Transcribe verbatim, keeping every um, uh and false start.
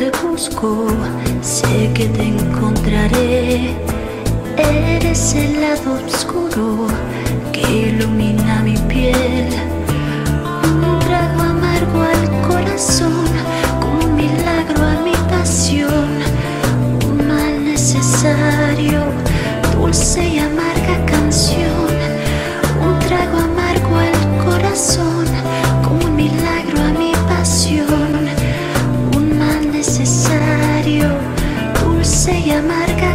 te busco, sé que te encontraré. Eres el lado oscuro que ilumina mi piel. Un trago amargo al corazón, como un milagro a mi pasión. Un mal necesario, dulce y amarga canción. Un trago amargo al corazón, como un milagro a mi pasión. Un mal necesario, dulce y amarga